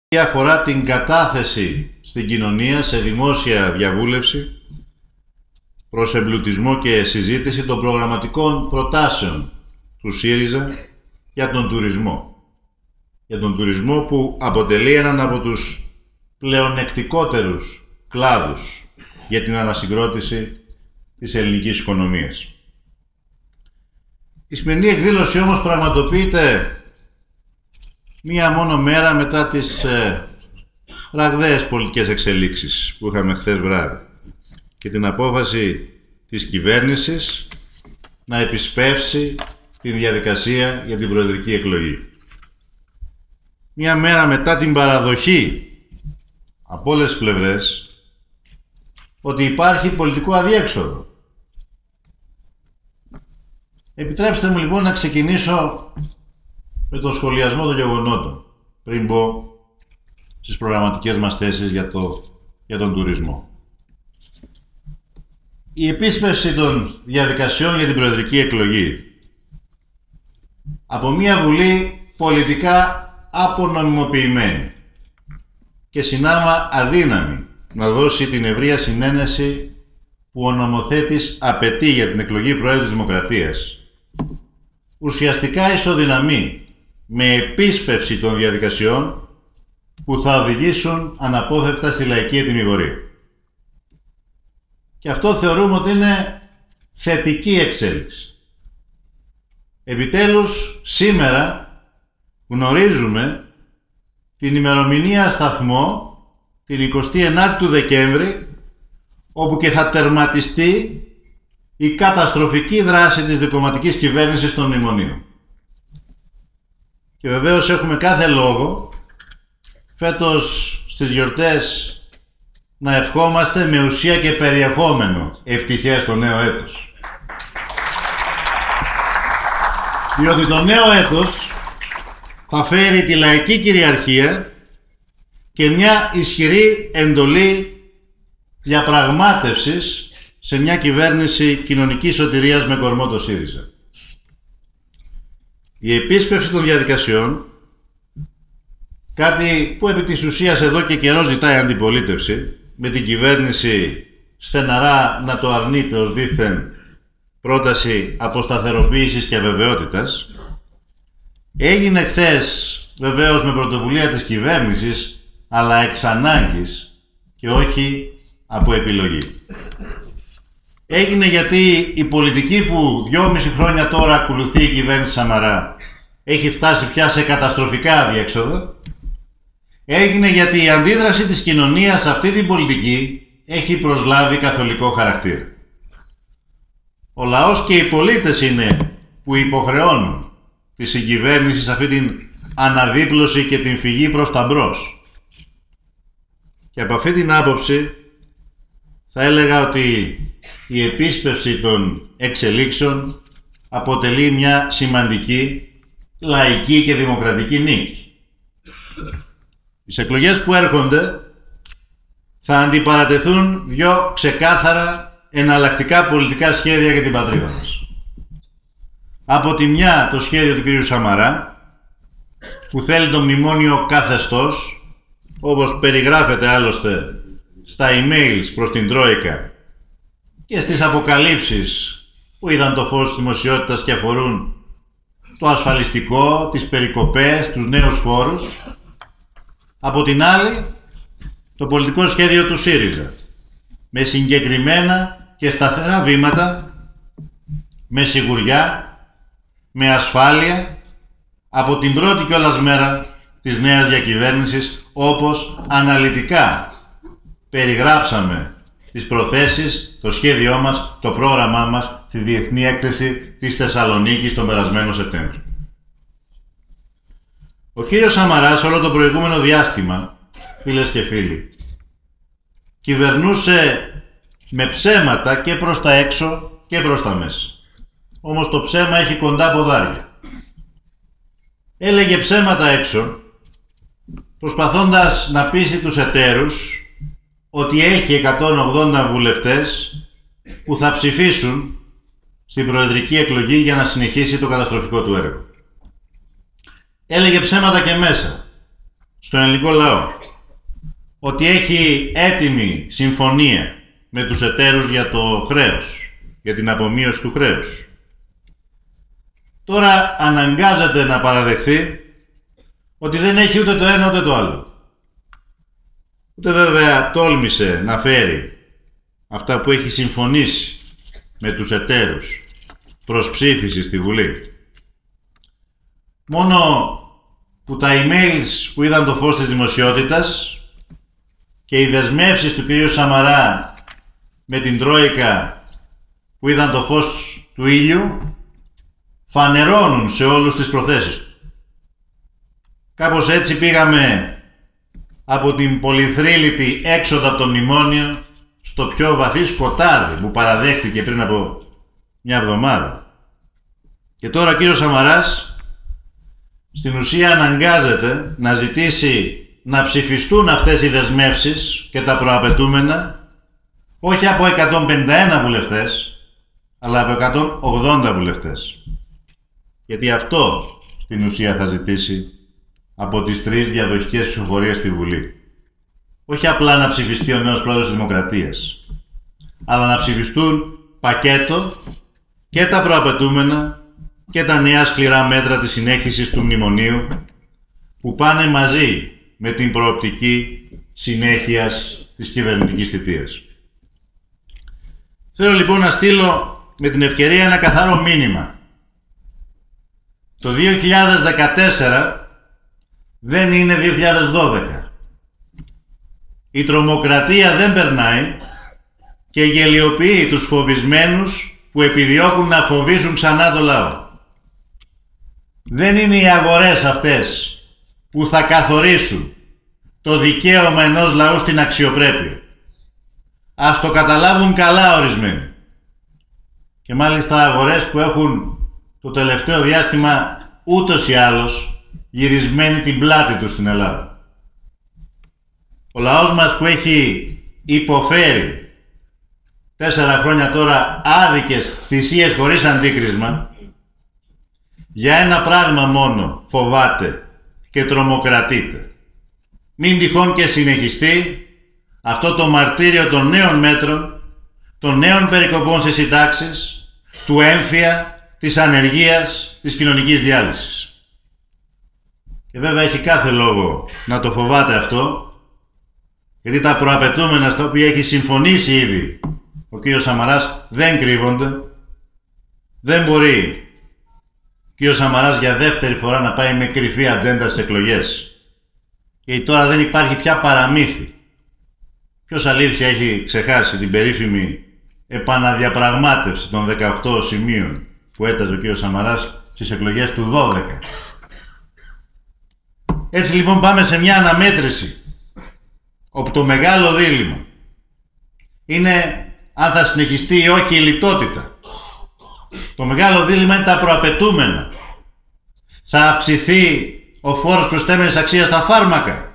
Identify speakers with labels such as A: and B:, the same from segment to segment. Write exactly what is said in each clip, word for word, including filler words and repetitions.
A: αφορά την κατάθεση στην κοινωνία σε δημόσια διαβούλευση προς εμπλουτισμό και συζήτηση των προγραμματικών προτάσεων του ΣΥΡΙΖΑ για τον τουρισμό. Για τον τουρισμό που αποτελεί έναν από τους πλεονεκτικότερους κλάδους για την ανασυγκρότηση της ελληνικής οικονομίας. Η σημερινή εκδήλωση όμως πραγματοποιείται μία μόνο μέρα μετά τις ε, ραγδαίες πολιτικές εξελίξεις που είχαμε χθες βράδυ και την απόφαση της κυβέρνησης να επισπεύσει την διαδικασία για την προεδρική εκλογή. Μία μέρα μετά την παραδοχή από όλες τις πλευρές ότι υπάρχει πολιτικό αδιέξοδο. Επιτρέψτε μου λοιπόν να ξεκινήσω με τον σχολιασμό των γεγονότων πριν μπω στις προγραμματικές μας θέσεις για, το, για τον τουρισμό. Η επίσπευση των διαδικασιών για την προεδρική εκλογή από μια Βουλή πολιτικά απονομιμοποιημένη και συνάμα αδύναμη να δώσει την ευρεία συνένεση που ο νομοθέτης απαιτεί για την εκλογή Προέδρου της Δημοκρατίας, ουσιαστικά ισοδυναμεί με επίσπευση των διαδικασιών που θα οδηγήσουν αναπόφευκτα στη λαϊκή ετοιμιγορία. Και αυτό θεωρούμε ότι είναι θετική εξέλιξη. Επιτέλους, σήμερα γνωρίζουμε την ημερομηνία σταθμό, την εικοστή ενάτη του Δεκέμβρη, όπου και θα τερματιστεί η καταστροφική δράση της δικομματικής κυβέρνησης των μνημονίων. Και βεβαίως έχουμε κάθε λόγο φέτος στις γιορτές να ευχόμαστε με ουσία και περιεχόμενο ευτυχές το νέο έτος. Διότι το νέο έτος θα φέρει τη λαϊκή κυριαρχία και μια ισχυρή εντολή διαπραγμάτευσης σε μια κυβέρνηση κοινωνικής σωτηρίας με κορμό το ΣΥΡΙΖΑ. Η επίσπευση των διαδικασιών, κάτι που επί της ουσίας εδώ και καιρό ζητάει η αντιπολίτευση, με την κυβέρνηση στεναρά να το αρνείται ως δήθεν πρόταση αποσταθεροποίησης και αβεβαιότητας, έγινε χθες βεβαίως με πρωτοβουλία της κυβέρνησης, αλλά εξ ανάγκης και όχι από επιλογή. Έγινε γιατί η πολιτική που δυόμιση χρόνια τώρα ακολουθεί η κυβέρνηση Σαμαρά έχει φτάσει πια σε καταστροφικά αδιέξοδα. Έγινε γιατί η αντίδραση της κοινωνίας σε αυτή την πολιτική έχει προσλάβει καθολικό χαρακτήρα. Ο λαός και οι πολίτες είναι που υποχρεώνουν τη συγκυβέρνηση σε αυτή την αναδίπλωση και την φυγή προς τα μπρος. Και από αυτή την άποψη θα έλεγα ότι η επίσπευση των εξελίξεων αποτελεί μια σημαντική λαϊκή και δημοκρατική νίκη. Οι εκλογές που έρχονται θα αντιπαρατεθούν δύο ξεκάθαρα εναλλακτικά πολιτικά σχέδια για την πατρίδα μας. Από τη μια το σχέδιο του κ. Σαμαρά, που θέλει το μνημόνιο καθεστώς, όπως περιγράφεται άλλωστε στα emails προς την Τρόικα και στις αποκαλύψεις που είδαν το φως της δημοσιότητας και αφορούν το ασφαλιστικό, τις περικοπές, τους νέους φόρους. Από την άλλη, το πολιτικό σχέδιο του ΣΥΡΙΖΑ, με συγκεκριμένα και σταθερά βήματα, με σιγουριά, με ασφάλεια, από την πρώτη κιόλας μέρα της νέας διακυβέρνησης, όπως αναλυτικά περιγράψαμε τις προθέσεις, το σχέδιό μας, το πρόγραμμά μας στη Διεθνή Έκθεση της Θεσσαλονίκης τον περασμένο Σεπτέμβριο. Ο κύριος Σαμαράς όλο το προηγούμενο διάστημα, φίλες και φίλοι, κυβερνούσε με ψέματα και προς τα έξω και προς τα μέσα. Όμως το ψέμα έχει κοντά ποδάρια. Έλεγε ψέματα έξω, προσπαθώντας να πείσει τους εταίρους ότι έχει εκατόν ογδόντα βουλευτές που θα ψηφίσουν στην προεδρική εκλογή για να συνεχίσει το καταστροφικό του έργο. Έλεγε ψέματα και μέσα, στον ελληνικό λαό ότι έχει έτοιμη συμφωνία με τους εταίρους για το χρέος, για την απομείωση του χρέους. Τώρα αναγκάζεται να παραδεχθεί ότι δεν έχει ούτε το ένα ούτε το άλλο. Ούτε βέβαια τόλμησε να φέρει αυτά που έχει συμφωνήσει με τους εταίρους προς ψήφιση στη Βουλή. Μόνο που τα emails που είδαν το φως της δημοσιότητας και οι δεσμεύσεις του κ. Σαμαρά με την Τρόικα που είδαν το φως του ήλιου φανερώνουν σε όλους τις προθέσεις του. Κάπως έτσι πήγαμε από την πολυθρύλητη έξοδο από το μνημόνιο στο πιο βαθύ σκοτάδι που παραδέχτηκε πριν από μια εβδομάδα. Και τώρα ο κύριος Σαμαράς στην ουσία αναγκάζεται να ζητήσει να ψηφιστούν αυτές οι δεσμεύσεις και τα προαπαιτούμενα όχι από εκατόν πενήντα ένα βουλευτές αλλά από εκατόν ογδόντα βουλευτές. Γιατί αυτό στην ουσία θα ζητήσει από τις τρεις διαδοχικές ψηφοφορίες στη Βουλή. Όχι απλά να ψηφιστεί ο νέος πρόεδρος της Δημοκρατίας, αλλά να ψηφιστούν πακέτο και τα προαπαιτούμενα και τα νέα σκληρά μέτρα της συνέχισης του μνημονίου που πάνε μαζί με την προοπτική συνέχειας της κυβερνητικής θητείας. Θέλω λοιπόν να στείλω με την ευκαιρία ένα καθαρό μήνυμα. Το δύο χιλιάδες δεκατέσσερα δεν είναι δύο χιλιάδες δώδεκα. Η τρομοκρατία δεν περνάει και γελιοποιεί τους φοβισμένους που επιδιώκουν να φοβήσουν ξανά το λαό. Δεν είναι οι αγορές αυτές που θα καθορίσουν το δικαίωμα ενός λαού στην αξιοπρέπεια. Ας το καταλάβουν καλά ορισμένοι. Και μάλιστα αγορές που έχουν το τελευταίο διάστημα ούτως ή άλλως γυρισμένη την πλάτη του στην Ελλάδα. Ο λαός μας που έχει υποφέρει τέσσερα χρόνια τώρα άδικες θυσίες χωρίς αντίκρισμα, για ένα πράγμα μόνο φοβάται και τρομοκρατείται. Μην τυχόν και συνεχιστεί αυτό το μαρτύριο των νέων μέτρων, των νέων περικοπών σε συντάξεις, του έμφυα, της ανεργίας, της κοινωνικής διάλυσης. Και βέβαια έχει κάθε λόγο να το φοβάται αυτό, γιατί τα προαπαιτούμενα στα οποία έχει συμφωνήσει ήδη ο κ. Σαμαράς δεν κρύβονται. Δεν μπορεί ο κ. Σαμαράς για δεύτερη φορά να πάει με κρυφή ατζέντα στις εκλογές. Γιατί τώρα δεν υπάρχει πια παραμύθι. Ποιος αλήθεια έχει ξεχάσει την περίφημη επαναδιαπραγμάτευση των δεκαοκτώ σημείων που έταζε ο κ. Σαμαράς στις εκλογές του δώδεκα. Έτσι λοιπόν πάμε σε μια αναμέτρηση όπου το μεγάλο δίλημμα είναι αν θα συνεχιστεί ή όχι η λιτότητα. Το μεγάλο δίλημμα είναι τα προαπαιτούμενα. Θα αυξηθεί ο φόρος προσθέμενης αξίας στα φάρμακα.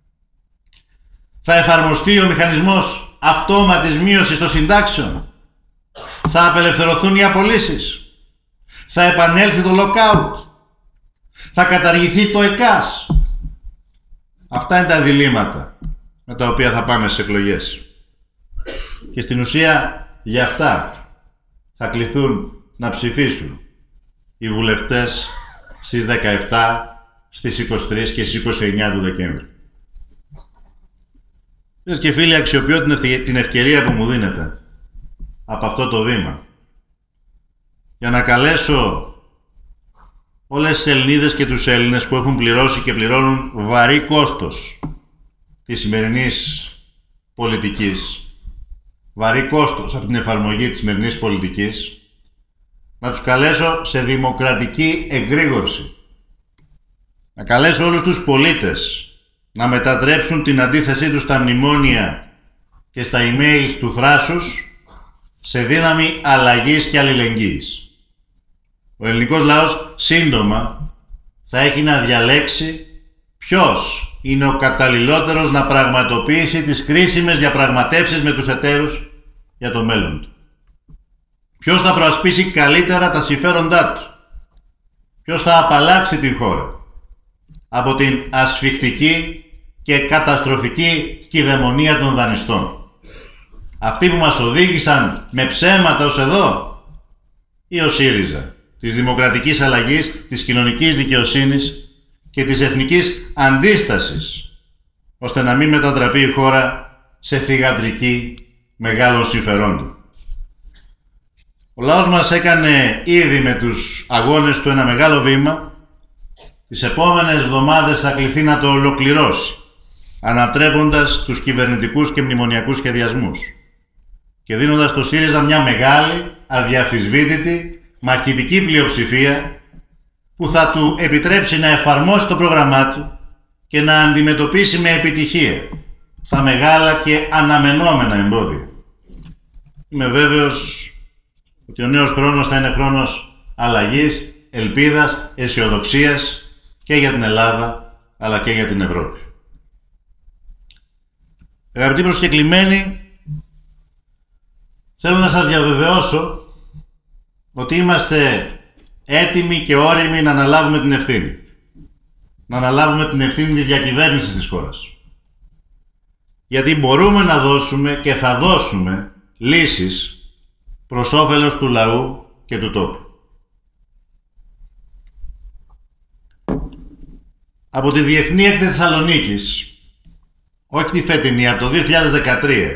A: Θα εφαρμοστεί ο μηχανισμός αυτόματης μείωσης των συντάξεων. Θα απελευθερωθούν οι απολύσεις. Θα επανέλθει το lockout. Θα καταργηθεί το ΕΚΑΣ. Αυτά είναι τα διλήμματα με τα οποία θα πάμε στις εκλογές. Και στην ουσία για αυτά θα κληθούν να ψηφίσουν οι βουλευτές στις δεκαεπτά, στις είκοσι τρεις και στις είκοσι εννιά του Δεκέμβρη. Φίλες και φίλοι, αξιοποιώ την ευκαιρία που μου δίνεται από αυτό το βήμα για να καλέσω όλες τις Ελληνίδες και τους Έλληνες που έχουν πληρώσει και πληρώνουν βαρύ κόστος της σημερινής πολιτικής, βαρύ κόστος από την εφαρμογή της σημερινής πολιτικής, να τους καλέσω σε δημοκρατική εγρήγορση. Να καλέσω όλους τους πολίτες να μετατρέψουν την αντίθεσή τους στα μνημόνια και στα emails του θράσους σε δύναμη αλλαγής και αλληλεγγύης. Ο ελληνικός λαός σύντομα θα έχει να διαλέξει ποιος είναι ο καταλληλότερος να πραγματοποιήσει τις κρίσιμες διαπραγματεύσεις με τους εταίρους για το μέλλον του. Ποιος θα προασπίσει καλύτερα τα συμφέροντά του. Ποιος θα απαλλάξει την χώρα από την ασφικτική και καταστροφική κηδαιμονία των δανειστών. Αυτοί που μας οδήγησαν με ψέματα ως εδώ, ή ο ΣΥΡΙΖΑ, της δημοκρατικής αλλαγής, της κοινωνικής δικαιοσύνης και της εθνικής αντίστασης, ώστε να μην μετατραπεί η χώρα σε θυγατρική μεγάλων συμφερόντων. Ο λαός μας έκανε ήδη με τους αγώνες του ένα μεγάλο βήμα. Τις επόμενες εβδομάδες θα κληθεί να το ολοκληρώσει, ανατρέποντας τους κυβερνητικούς και μνημονιακούς σχεδιασμούς και δίνοντας στο ΣΥΡΙΖΑ μια μεγάλη, αδιαφυσβήτητη, μαχητική πλειοψηφία που θα του επιτρέψει να εφαρμόσει το πρόγραμμά του και να αντιμετωπίσει με επιτυχία τα μεγάλα και αναμενόμενα εμπόδια. Είμαι βέβαιος ότι ο νέος χρόνος θα είναι χρόνος αλλαγής, ελπίδας, αισιοδοξίας και για την Ελλάδα, αλλά και για την Ευρώπη. Αγαπητοί προσκεκλημένοι, θέλω να σας διαβεβαιώσω ότι είμαστε έτοιμοι και όριμοι να αναλάβουμε την ευθύνη. Να αναλάβουμε την ευθύνη της διακυβέρνησης της χώρας. Γιατί μπορούμε να δώσουμε και θα δώσουμε λύσεις προς όφελος του λαού και του τόπου. Από τη Διεθνή Έκθεση Θεσσαλονίκης, όχι τη φετινή, από το δύο χιλιάδες δεκατρία,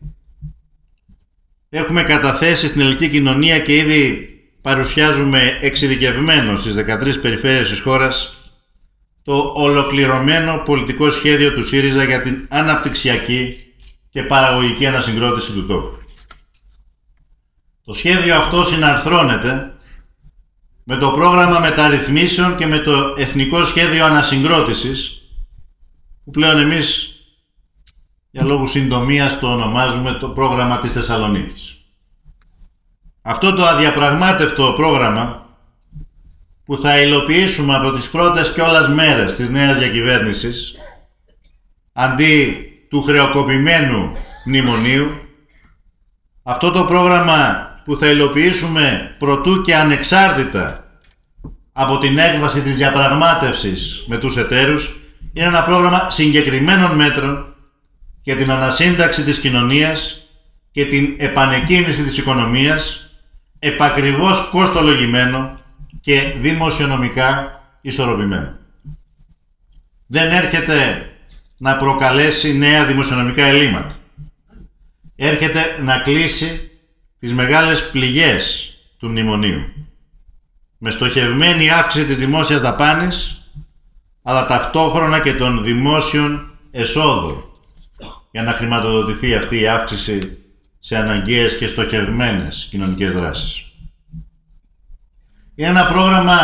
A: έχουμε καταθέσει στην ελληνική κοινωνία και ήδη παρουσιάζουμε εξειδικευμένο στις δεκατρείς περιφέρειες της χώρας το ολοκληρωμένο πολιτικό σχέδιο του ΣΥΡΙΖΑ για την αναπτυξιακή και παραγωγική ανασυγκρότηση του τόπου. Το σχέδιο αυτό συναρθρώνεται με το πρόγραμμα μεταρρυθμίσεων και με το Εθνικό Σχέδιο Ανασυγκρότησης, που πλέον εμείς για λόγους συντομίας το ονομάζουμε το πρόγραμμα της Θεσσαλονίκης. Αυτό το αδιαπραγμάτευτο πρόγραμμα που θα υλοποιήσουμε από τις πρώτες κιόλας μέρες της νέας διακυβέρνησης, αντί του χρεοκοπημένου μνημονίου, αυτό το πρόγραμμα που θα υλοποιήσουμε προτού και ανεξάρτητα από την έκβαση της διαπραγμάτευσης με τους εταίρους, είναι ένα πρόγραμμα συγκεκριμένων μέτρων για την ανασύνταξη της κοινωνίας και την επανεκκίνηση της οικονομίας, επακριβώς κοστολογημένο και δημοσιονομικά ισορροπημένο. Δεν έρχεται να προκαλέσει νέα δημοσιονομικά ελλείμματα. Έρχεται να κλείσει τις μεγάλες πληγές του μνημονίου, με στοχευμένη αύξηση της δημόσιας δαπάνης, αλλά ταυτόχρονα και των δημόσιων εσόδων, για να χρηματοδοτηθεί αυτή η αύξηση σε αναγκαίες και στοχευμένες κοινωνικές δράσεις. Είναι ένα πρόγραμμα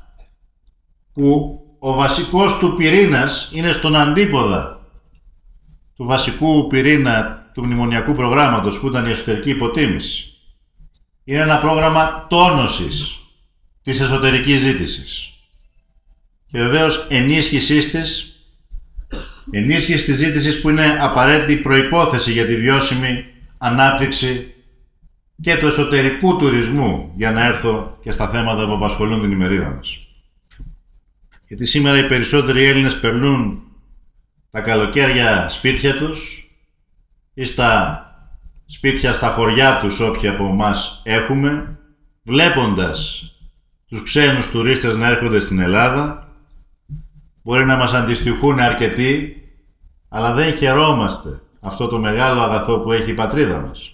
A: που ο βασικός του πυρήνας είναι στον αντίποδα του βασικού πυρήνα του μνημονιακού προγράμματος, που ήταν η εσωτερική υποτίμηση. Είναι ένα πρόγραμμα τόνωσης της εσωτερικής ζήτησης και βεβαίως ενίσχυσής της, ενίσχυση της ζήτησης που είναι απαραίτητη προϋπόθεση για τη βιώσιμη ανάπτυξη και του εσωτερικού τουρισμού, για να έρθω και στα θέματα που απασχολούν την ημερίδα μας. Γιατί σήμερα οι περισσότεροι Έλληνες περνούν τα καλοκαίρια σπίτια τους ή στα σπίτια στα χωριά τους, όποιοι από εμάς έχουμε, βλέποντας τους ξένους τουρίστες να έρχονται στην Ελλάδα. Μπορεί να μας αντιστοιχούν αρκετοί, αλλά δεν χαιρόμαστε αυτό το μεγάλο αγαθό που έχει η πατρίδα μας.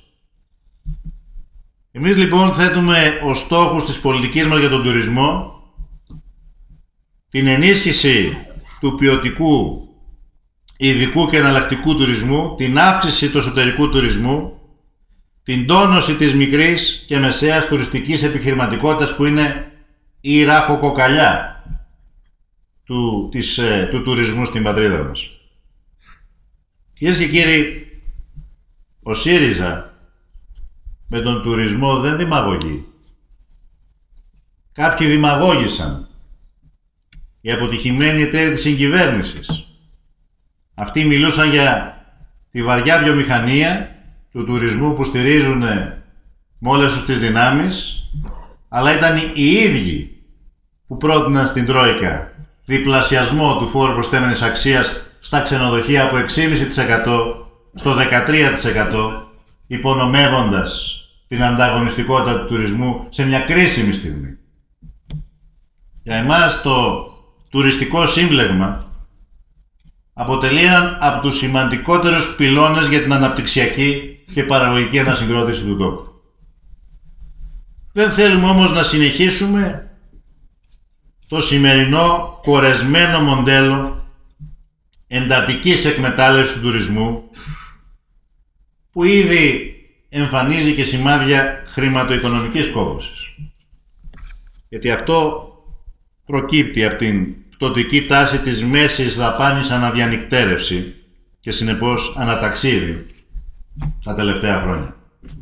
A: Εμείς λοιπόν θέτουμε ως στόχους της πολιτικής μας για τον τουρισμό την ενίσχυση του ποιοτικού, ειδικού και εναλλακτικού τουρισμού, την αύξηση του εσωτερικού τουρισμού, την τόνωση της μικρής και μεσαίας τουριστικής επιχειρηματικότητας, που είναι η ράχοκοκαλιά του, της, του τουρισμού στην πατρίδα μας. Κυρίες και κύριοι, ο ΣΥΡΙΖΑ με τον τουρισμό δεν δημαγωγεί. Κάποιοι δημαγώγησαν. Οι αποτυχημένοι εταίροι της συγκυβέρνησης. Αυτοί μιλούσαν για τη βαριά βιομηχανία του τουρισμού που στηρίζουν με όλες τους τις δυνάμεις, αλλά ήταν οι ίδιοι που πρότειναν στην Τρόικα διπλασιασμό του φόρου προσθέμενης αξίας στα ξενοδοχεία από έξι κόμμα πέντε τοις εκατό στο δεκατρία τοις εκατό, υπονομεύοντας την ανταγωνιστικότητα του τουρισμού σε μια κρίσιμη στιγμή. Για εμάς το τουριστικό σύμπλεγμα αποτελεί έναν από τους σημαντικότερους πυλώνες για την αναπτυξιακή και παραγωγική ανασυγκρότηση του τόπου. Δεν θέλουμε όμως να συνεχίσουμε το σημερινό κορεσμένο μοντέλο εντατικής εκμετάλλευσης του τουρισμού που ήδη εμφανίζει και σημάδια χρηματοοικονομικής κόπωσης. Γιατί αυτό προκύπτει από την πτωτική τάση της μέσης δαπάνης αναδιανυκτέρευση και συνεπώς αναταξίδι τα τελευταία χρόνια.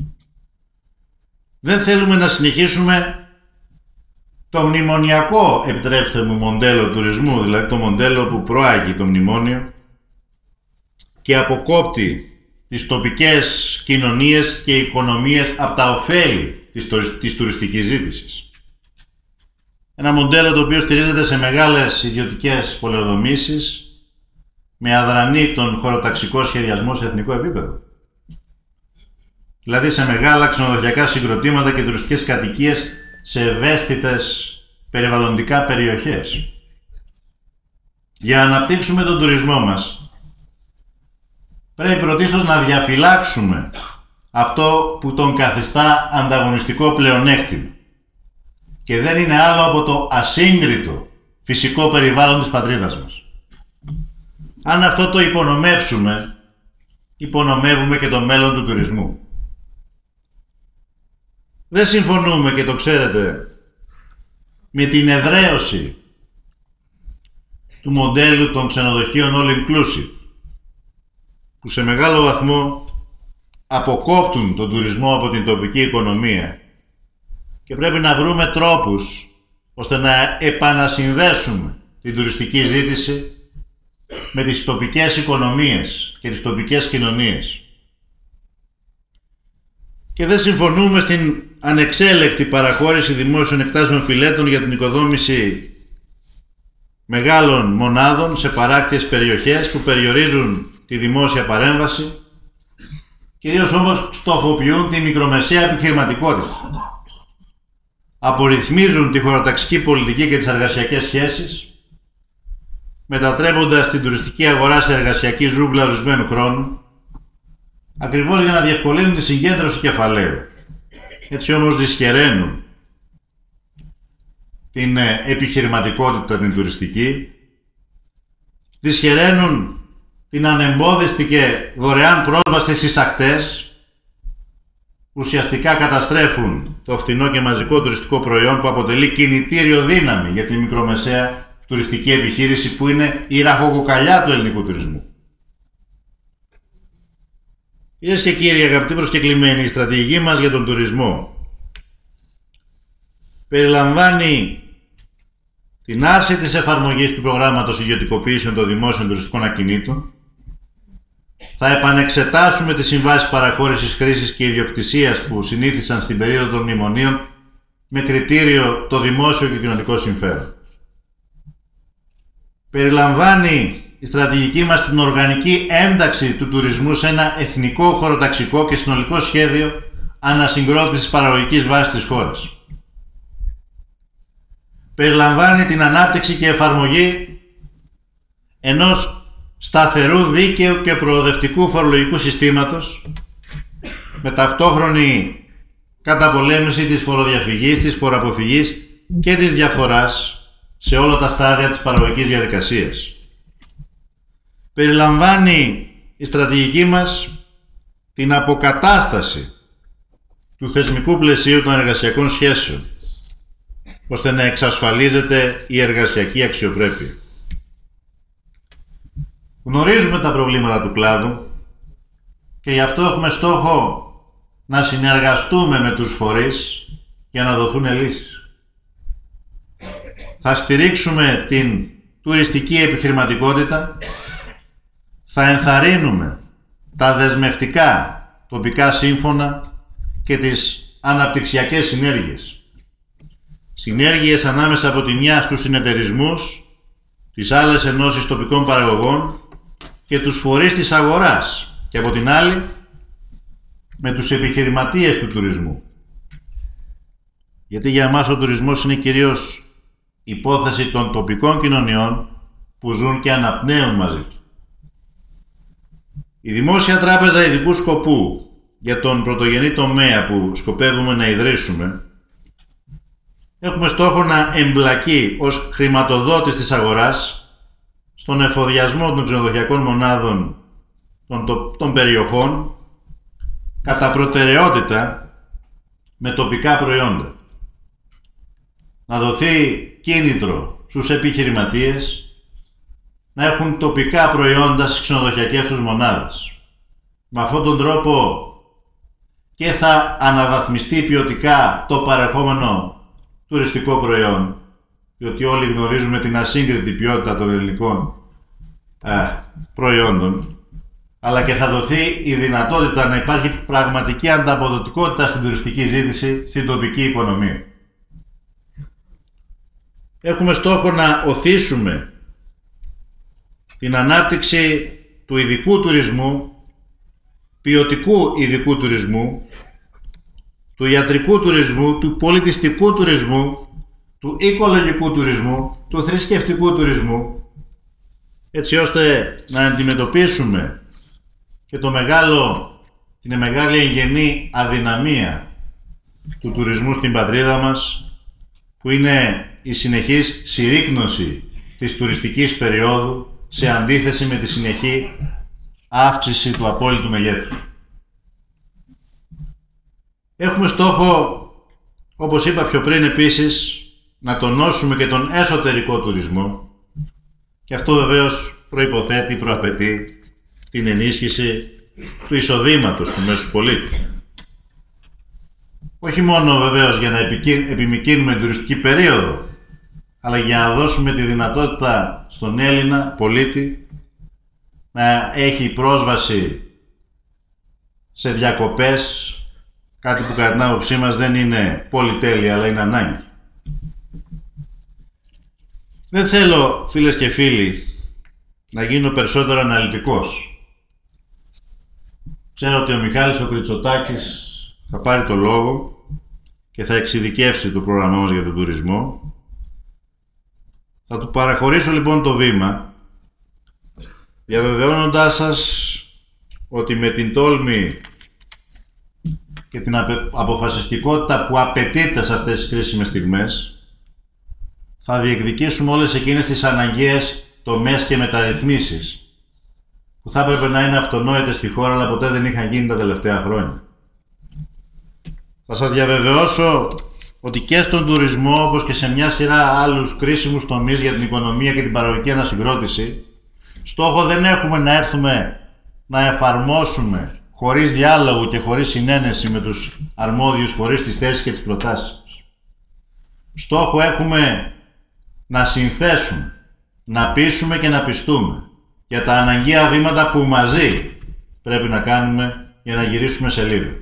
A: Δεν θέλουμε να συνεχίσουμε το μνημονιακό, επιτρέψτε μου, μοντέλο τουρισμού, δηλαδή το μοντέλο που προάγει το μνημόνιο και αποκόπτει τις τοπικές κοινωνίες και οικονομίες από τα ωφέλη της, της τουριστικής ζήτησης. Ένα μοντέλο το οποίο στηρίζεται σε μεγάλες ιδιωτικές πολεοδομήσεις με αδρανή τον χωροταξικό σχεδιασμό σε εθνικό επίπεδο. Δηλαδή σε μεγάλα ξενοδοχειακά συγκροτήματα και τουριστικές κατοικίες σε ευαίσθητες περιβαλλοντικά περιοχές. Για να αναπτύξουμε τον τουρισμό μας, πρέπει πρωτίστως να διαφυλάξουμε αυτό που τον καθιστά ανταγωνιστικό πλεονέκτημα και δεν είναι άλλο από το ασύγκριτο φυσικό περιβάλλον της πατρίδας μας. Αν αυτό το υπονομεύσουμε, υπονομεύουμε και το μέλλον του τουρισμού. Δεν συμφωνούμε, και το ξέρετε, με την εδραίωση του μοντέλου των ξενοδοχείων all inclusive, που σε μεγάλο βαθμό αποκόπτουν τον τουρισμό από την τοπική οικονομία και πρέπει να βρούμε τρόπους ώστε να επανασυνδέσουμε την τουριστική ζήτηση με τις τοπικές οικονομίες και τις τοπικές κοινωνίες. Και δεν συμφωνούμε στην ανεξέλεκτη παραχώρηση δημόσιων εκτάσεων φιλέτων για την οικοδόμηση μεγάλων μονάδων σε παράκτιες περιοχές που περιορίζουν τη δημόσια παρέμβαση, κυρίως όμως στοχοποιούν τη μικρομεσαία επιχειρηματικότητα. Απορριθμίζουν τη χωροταξική πολιτική και τις εργασιακές σχέσεις, μετατρέποντας την τουριστική αγορά σε εργασιακή ζούγκλα ορισμένου χρόνου, ακριβώς για να διευκολύνουν τη συγκέντρωση κεφαλαίου. Έτσι όμως δυσχεραίνουν την επιχειρηματικότητα την τουριστική, δυσχεραίνουν την ανεμπόδιστη και δωρεάν πρόσβαση στις ακτές, ουσιαστικά καταστρέφουν το φθηνό και μαζικό τουριστικό προϊόν που αποτελεί κινητήριο δύναμη για τη μικρομεσαία τουριστική επιχείρηση που είναι η ραχοκοκαλιά του ελληνικού τουρισμού. Κυρίες και κύριοι, αγαπητοί προσκεκλημένοι, η στρατηγική μας για τον τουρισμό περιλαμβάνει την άρση της εφαρμογής του προγράμματος ιδιωτικοποίησεων των δημόσιων τουριστικών ακινήτων. Θα επανεξετάσουμε τις συμβάσεις παραχώρησης χρήσης και ιδιοκτησίας που συνήθισαν στην περίοδο των μνημονίων με κριτήριο το δημόσιο και κοινωνικό συμφέρον. Περιλαμβάνει η στρατηγική μας την οργανική ένταξη του τουρισμού σε ένα εθνικό, χωροταξικό και συνολικό σχέδιο ανασυγκρότησης παραγωγικής βάσης της χώρας. Περιλαμβάνει την ανάπτυξη και εφαρμογή ενός σταθερού, δίκαιου και προοδευτικού φορολογικού συστήματος με ταυτόχρονη καταπολέμηση της φοροδιαφυγής, της φοροαποφυγής και της διαφθοράς σε όλα τα στάδια της παραγωγικής διαδικασίας. Περιλαμβάνει η στρατηγική μας την αποκατάσταση του θεσμικού πλαισίου των εργασιακών σχέσεων, ώστε να εξασφαλίζεται η εργασιακή αξιοπρέπεια. Γνωρίζουμε τα προβλήματα του κλάδου και γι' αυτό έχουμε στόχο να συνεργαστούμε με τους φορείς για να δοθούν λύσεις. Θα στηρίξουμε την τουριστική επιχειρηματικότητα, θα ενθαρρύνουμε τα δεσμευτικά τοπικά σύμφωνα και τις αναπτυξιακές συνέργειες. Συνέργειες ανάμεσα από τη μια στους συνεταιρισμούς τις άλλες ενώσεις τοπικών παραγωγών και τους φορείς της αγοράς και από την άλλη με τους επιχειρηματίες του τουρισμού. Γιατί για εμάς ο τουρισμός είναι κυρίως υπόθεση των τοπικών κοινωνιών που ζουν και αναπνέουν μαζί του. Η Δημόσια Τράπεζα Ειδικού Σκοπού για τον πρωτογενή τομέα που σκοπεύουμε να ιδρύσουμε, έχουμε στόχο να εμπλακεί ως χρηματοδότης της αγοράς στον εφοδιασμό των ξενοδοχειακών μονάδων των, των περιοχών κατά προτεραιότητα με τοπικά προϊόντα. Να δοθεί κίνητρο στους επιχειρηματίες να έχουν τοπικά προϊόντα στις ξενοδοχειακές τους μονάδες. Με αυτόν τον τρόπο και θα αναβαθμιστεί ποιοτικά το παρεχόμενο τουριστικό προϊόν, διότι όλοι γνωρίζουμε την ασύγκριτη ποιότητα των ελληνικών α, προϊόντων, αλλά και θα δοθεί η δυνατότητα να υπάρχει πραγματική ανταποδοτικότητα στην τουριστική ζήτηση στην τοπική οικονομία. Έχουμε στόχο να οθήσουμε την ανάπτυξη του ειδικού τουρισμού, ποιοτικού ειδικού τουρισμού, του ιατρικού τουρισμού, του πολιτιστικού τουρισμού, του οικολογικού τουρισμού, του θρησκευτικού τουρισμού, έτσι ώστε να αντιμετωπίσουμε και το μεγάλο, την μεγάλη εγγενή αδυναμία του τουρισμού στην πατρίδα μας, που είναι η συνεχής συρρίκνωση της τουριστικής περίοδου σε αντίθεση με τη συνεχή αύξηση του απόλυτου μεγέθους. Έχουμε στόχο, όπως είπα πιο πριν επίσης, να τονώσουμε και τον εσωτερικό τουρισμό, και αυτό βεβαίως προϋποθέτει, προαπαιτεί την ενίσχυση του εισοδήματος του μέσου πολίτη. Όχι μόνο βεβαίως για να επιμικρύνουμε την τουριστική περίοδο, αλλά για να δώσουμε τη δυνατότητα στον Έλληνα πολίτη να έχει πρόσβαση σε διακοπές, κάτι που κατά την άποψή μας δεν είναι πολυτέλεια, αλλά είναι ανάγκη. Δεν θέλω, φίλες και φίλοι, να γίνω περισσότερο αναλυτικός. Ξέρω ότι ο Μιχάλης ο Κριτσοτάκης θα πάρει το λόγο και θα εξειδικεύσει το πρόγραμμά μας για τον τουρισμό. Θα του παραχωρήσω λοιπόν το βήμα, διαβεβαιώνοντάς σας ότι με την τόλμη και την αποφασιστικότητα που απαιτείται σε αυτές τις κρίσιμες στιγμές, θα διεκδικήσουμε όλες εκείνες τις αναγκαίες τομές και μεταρρυθμίσεις που θα έπρεπε να είναι αυτονόητες στη χώρα, αλλά ποτέ δεν είχαν γίνει τα τελευταία χρόνια. Θα σας διαβεβαιώσω ότι και στον τουρισμό, όπως και σε μια σειρά άλλους κρίσιμους τομείς για την οικονομία και την παραγωγική ανασυγκρότηση, στόχο δεν έχουμε να έρθουμε να εφαρμόσουμε χωρίς διάλογο και χωρίς συνένεση με τους αρμόδιους φορείς τις θέσεις και τις προτάσεις μας. Στόχο έχουμε να συνθέσουμε, να πείσουμε και να πιστούμε για τα αναγκαία βήματα που μαζί πρέπει να κάνουμε για να γυρίσουμε σελίδα.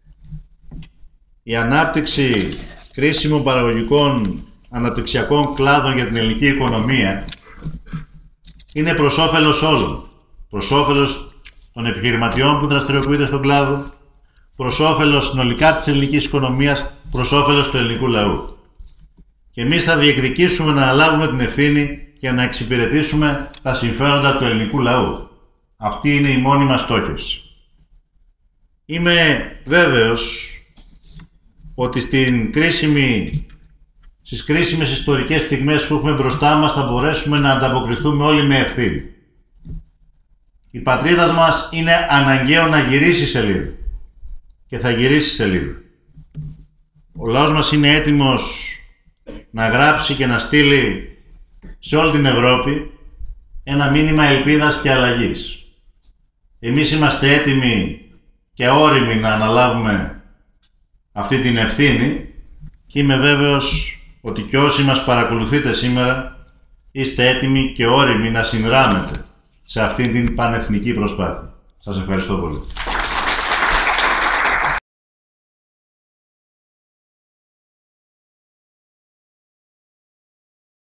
A: Η ανάπτυξη κρίσιμων παραγωγικών αναπτυξιακών κλάδων για την ελληνική οικονομία είναι προς όφελος όλων. Προς όφελος των επιχειρηματιών που δραστηριοποιούνται στον κλάδο, προς όφελος συνολικά της ελληνικής οικονομίας, προς όφελος του ελληνικού λαού. Και εμείς θα διεκδικήσουμε να αναλάβουμε την ευθύνη για να εξυπηρετήσουμε τα συμφέροντα του ελληνικού λαού. Αυτή είναι η μόνη μας στόχευση. Είμαι βέβαιος ότι στην κρίσιμη, στις κρίσιμες ιστορικές στιγμές που έχουμε μπροστά μας θα μπορέσουμε να ανταποκριθούμε όλοι με ευθύνη. Η πατρίδα μας είναι αναγκαίο να γυρίσει σελίδα και θα γυρίσει σελίδα. Ο λαός μας είναι έτοιμος να γράψει και να στείλει σε όλη την Ευρώπη ένα μήνυμα ελπίδας και αλλαγής. Εμείς είμαστε έτοιμοι και όριμοι να αναλάβουμε αυτή την ευθύνη και είμαι βέβαιος ότι και όσοι μας παρακολουθείτε σήμερα είστε έτοιμοι και όριμοι να συνδράμετε σε αυτή την πανεθνική προσπάθεια. Σας ευχαριστώ πολύ.